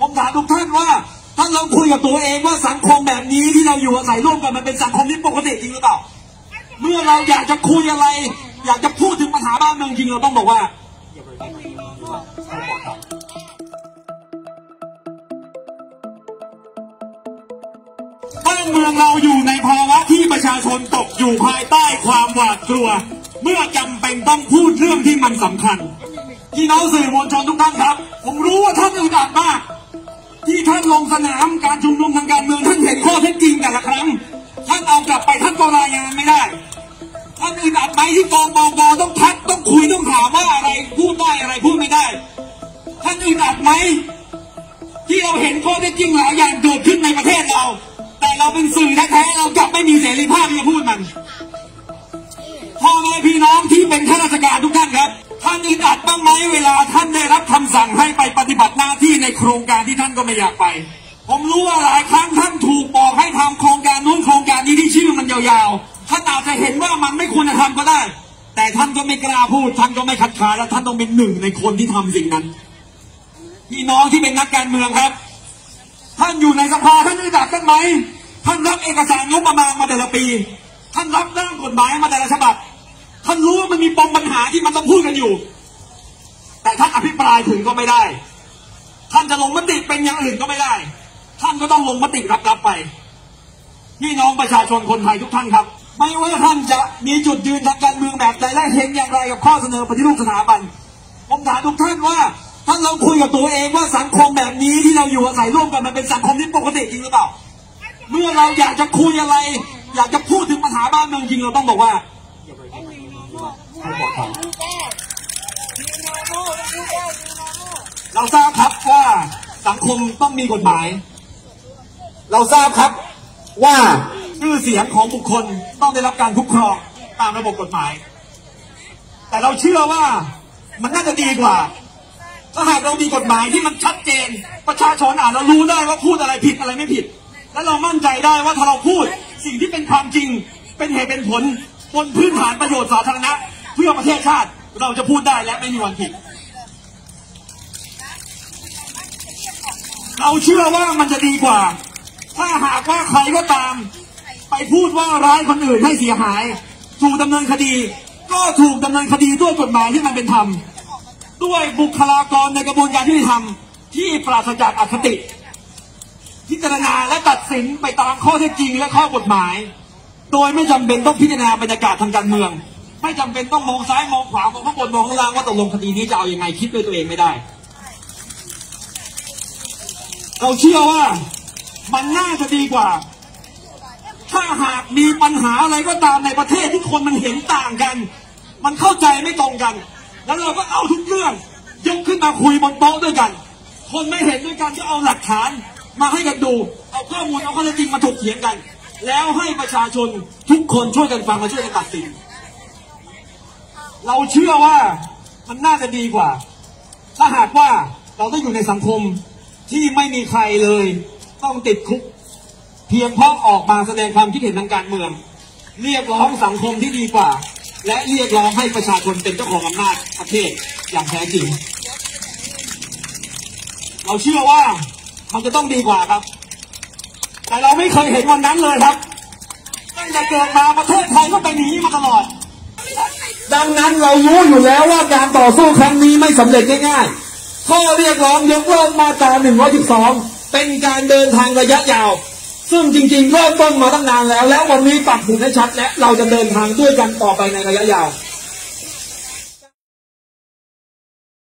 ผมถามทุกท่านว่าท่านลองคุยกับตัวเองว่าสังคมแบบนี้ที่เราอยู่อาศัยร่วมกันมันเป็นสังคมที่ปกติจริงหรือเปล่าเมื่อเราอยากจะคุยอะไร อยากจะพูดถึงปัญหาบ้านเมืองจริงเราต้องบอกว่าบ้านเมืองเราอยู่ในภาวะที่ประชาชนตกอยู่ภายใต้ความหวาดกลัวเมื่อจำเป็นต้องพูดเรื่องที่มันสำคัญพี่น้องสื่อมวลชนทุกท่านครับผมรู้ว่าท่านอึดอัดมากที่ท่านลงสนามการชุมนุมทางการเมืองท่านเห็นข้อเท็จจริงแต่ละครั้งท่านเอากลับไปท่านก็รายงานไม่ได้ท่านอึดอัดไหมที่กองต้องทักต้องคุยต้องถามว่าอะไรพูดได้อะไรพูดไม่ได้ท่านอึดอัดไหมที่เราเห็นข้อเท็จจริงหลายอย่างเกิดขึ้นในประเทศเราแต่เราเป็นสื่อแท้ๆเรากลับไม่มีเสรีภาพที่จะพูดมันพ่อแม่พี่น้องที่เป็นข้าราชการทุกท่านครับท่านอึดอัดบ้างไหมเวลาท่านได้รับคำสั่งให้ไปปฏิบัติหน้าที่ในโครงการที่ท่านก็ไม่อยากไปผมรู้ว่าหลายครั้งท่านถูกบอกให้ทำโครงการนู้นโครงการนี้ที่ชื่อมันยาวๆท่านอาจจะเห็นว่ามันไม่ควรจะทำก็ได้แต่ท่านก็ไม่กล้าพูดท่านก็ไม่คัดค้านและท่านต้องเป็นหนึ่งในคนที่ทำสิ่งนั้นพี่น้องที่เป็นนักการเมืองครับท่านอยู่ในสภาท่านอึดอัดกันไหมท่านรับเอกสารงบประมาณมาแต่ละปีท่านรับร่างกฎหมายมาแต่ละฉบับท่านรู้ว่ามันมีปมปัญหาที่มันต้องพูดกันอยู่แต่ท่านอภิปรายถึงก็ไม่ได้ท่านจะลงมติเป็นอย่างอื่นก็ไม่ได้ท่านก็ต้องลงมติรับไปพี่น้องประชาชนคนไทยทุกท่านครับไม่ว่าท่านจะมีจุดยืนทางการเมืองแบบใดและเห็นอย่างไรกับข้อเสนอปฏิรูปสถาบันผมถามทุกท่านว่าท่านลองคุยกับตัวเองว่าสังคมแบบนี้ที่เราอยู่อาศัยร่วมกันมันเป็นสังคมที่ปกติจริงหรือเปล่าเมื่อเราอยากจะคุยอะไร อยากจะพูดถึงปัญหาบ้านเมืองจริงเราต้องบอกว่าเราทราบครับว่าสังคมต้องมีกฎหมายเราทราบครับว่าชื่อเสียงของบุคคลต้องได้รับการคุ้มครองตามระบบกฎหมายแต่เราเชื่อว่ามันน่าจะดีกว่าถ้าหากเรามีกฎหมายที่มันชัดเจนประชาชนเรารู้ได้ว่าพูดอะไรผิดอะไรไม่ผิดและเรามั่นใจได้ว่าถ้าเราพูดสิ่งที่เป็นความจริงเป็นเหตุเป็นผลบนพื้นฐานประโยชน์สาธารณะเพื่อประเทศชาติเราจะพูดได้และไม่มีวันผิดเราเชื่อว่ามันจะดีกว่าถ้าหากว่าใครก็ตามไปพูดว่าร้ายคนอื่นให้เสียหายถูกดำเนินคดีก็ถูกดำเนินคดีด้วยกฎหมายที่มันเป็นธรรมด้วยบุคลากรในกระบวนการยุติธรรมที่ปราศจากอคติพิจารณาและตัดสินไปตามข้อเท็จจริงและข้อกฎหมายโดยไม่จำเป็นต้องพิจารณาบรรยากาศทางการเมืองไม่จำเป็นต้องมองซ้ายมองขวามองข้างบนมองข้างล่างว่าตกลงคดีนี้จะเอายังไงคิดด้วยตัวเองไม่ได้เราเชื่อว่ามันน่าจะดีกว่าถ้าหากมีปัญหาอะไรก็ตามในประเทศที่คนมันเห็นต่างกันมันเข้าใจไม่ตรงกันแล้วเราก็เอาทุกเรื่องยกขึ้นมาคุยบนโต๊ะด้วยกันคนไม่เห็นด้วยกันก็เอาหลักฐานมาให้กันดูเอาข้อมูลเอาข้อเท็จจริงมาถกเถียงกันแล้วให้ประชาชนทุกคนช่วยกันฟังมาช่วยกันตัดสินเราเชื่อว่ามันน่าจะดีกว่าถ้าหากว่าเราต้องอยู่ในสังคมที่ไม่มีใครเลยต้องติดคุกเพียงเพราะออกมาแสดงความคิดเห็นทางการเมืองเรียกร้องสังคมที่ดีกว่าและเรียกร้องให้ประชาชนเป็นเจ้าของอำนาจประเทศอย่างแท้จริงเราเชื่อว่ามันจะต้องดีกว่าครับแต่เราไม่เคยเห็นวันนั้นเลยครับตั้งแต่เกิดมาประเทศไทยก็เป็นอย่างนี้มาตลอดดังนั้นเรารู้อยู่แล้วว่าการต่อสู้ครั้งนี้ไม่สำเร็จง่ายๆข้อเรียกร้องยกเลิกมาตรา112เป็นการเดินทางระยะยาวซึ่งจริงๆเริ่มต้นมาตั้งนานแล้วและวันนี้ปักหมุดให้ชัดและเราจะเดินทางด้วยกันต่อไปในระยะยาว